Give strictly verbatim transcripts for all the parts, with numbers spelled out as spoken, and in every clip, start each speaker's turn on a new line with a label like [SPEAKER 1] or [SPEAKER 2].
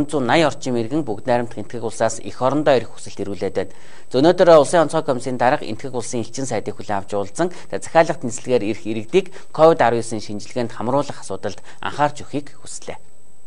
[SPEAKER 1] дөрвөн зуун наяа орчим иргэн бүгд найрамдах энэтхэг улсаас эх орондоо ирэх хүсэлт ирүүлээд байна. За өнөөдөр Улсын онцгой комиссийн дарга энэтхэг улсын элчин сайдыг хүлээн авч уулзсан захиалгат нислэгээр ирэх иргэдийг ковид арван девятын шинжилгээнд хамруулах асуудалд анхаарч өгөхийг хүслээ.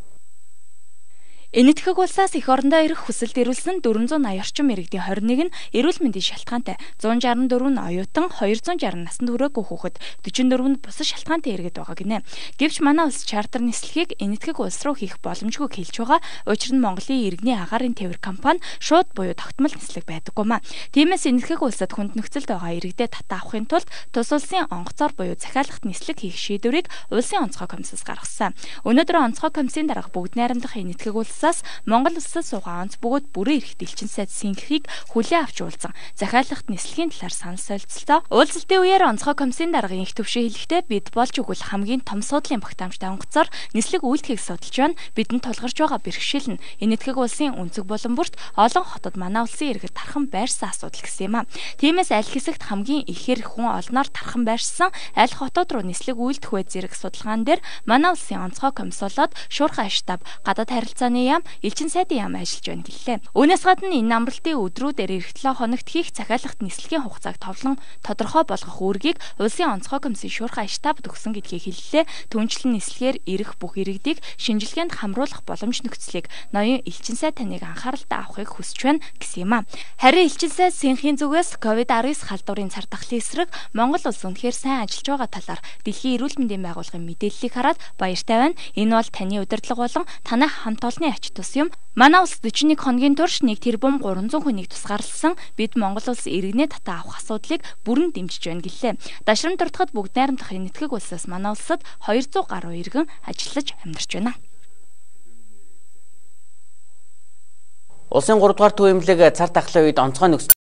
[SPEAKER 2] Энэтхэг улсаас эх орондоо ирэх хүсэлт ирүүлсэн дөрвөн зуун наяа орчим иргэдийн хорин нэг нь эрүүл мэндийн шалтгаантай, зуун шаран дөрвөн нь оюутан, хоёр зуун шаран наснд хүрээгүй хүүхэд, дөрвөн дөрвөн нь бусад шалтгаантай иргэд байгаа гинэ. Гэвч манай улс чартер нислэгийг энэтхэг улс руу хийх боломжгүй хэлж байгаа. Учир нь Монголын иргэний агаарын тээвэр компани шууд буюу тогтмол нислэг байдаггүй маа. Тиймээс энэтхэг улсад хүнд нөхцөлд байгаа иргэдэд татаа авахын тулд тус улсын онгоцоор буюу захиалгат нислэг хийх шийдвэрийг Улсын онцгой комиссаас гаргасан. Өнөөдөр онцгой комиссийн дарга бүгд найрамдах энэтхэг улс Монгол улсад суугаа онц бөгөөд бүрэн эрхт элчин сайд Синхийг хүлээн авч уулзсан. Захиалгат нислэгийн талаар санал солилцолтой. Уулзалтын үеэр онцгой комиссийн даргын их төвшин хэлэхдээ бид болж өгвөл хамгийн том суудлын багтаамжтай онгоцоор нислэг үйлдэлхийг судалж байна. Бидэнд тулгарч байгаа бэрхшээл нь энэтхэг улсын өнцөг болон бүрт олон хотод манай улсын иргэд тархан байрсан асуудал гэсэн юм а. Тиймээс аль хэсэгт хамгийн ихээр хүн олноор тархан байрсан аль хотод руу нислэг үйлдэх вэ зэрэг судалгаан дээр манай улсын онцгой комисс болоод шуурхай штаб, гадаад харилцааны яам, элчин сайдын яам ажиллаж байна гэлээ. Үүнээс гадна энэ амралтын өдрүүдээр эх долоо хоногт хийх захиалгат нислэгийн хугацааг товлон тодорхой болгох үүргийг Улсын онцгой комиссийн шуурхай штаб өгсөн гэдгийг хэллээ. Түнчлэн нислэгээр ирэх бүх иргэдийг шинжилгээнд хамруулах боломж нөхцөлийг ноён элчин сайд таныг анхааралтай авахыг хүсэж байна гэсэн юм а. Харин элчин сайд Синхийн зүгээс ковид арван девять халдварын цар тахлын эсрэг Монгол улс үнэхээр сайн ажиллаж байгаа талаар Дэлхийн эрүүл мэндийн байгууллагын мэдээллийг хараад баяртай байна. Энэ бол таны удирдлага болон танай хамт олонны ач тус юм. Манай улс дөрвөн нэг хоногийн турш нэг тэрбум гурван зуун хүнийг тусгаарласан. Бид Монгол улс иргэнээ татаа авах асуудлыг бүрэн дэмжиж байна гэлээ. Дашрам дуртахад бүгд найрамдах энэтхэг улсаас манай улсад хоёр зуун гаруй иргэн ажиллаж амьдарч байна.
[SPEAKER 1] Улсын гурав дугаар төв эмнэлэг цар тахлын үед онцгой нөхцөл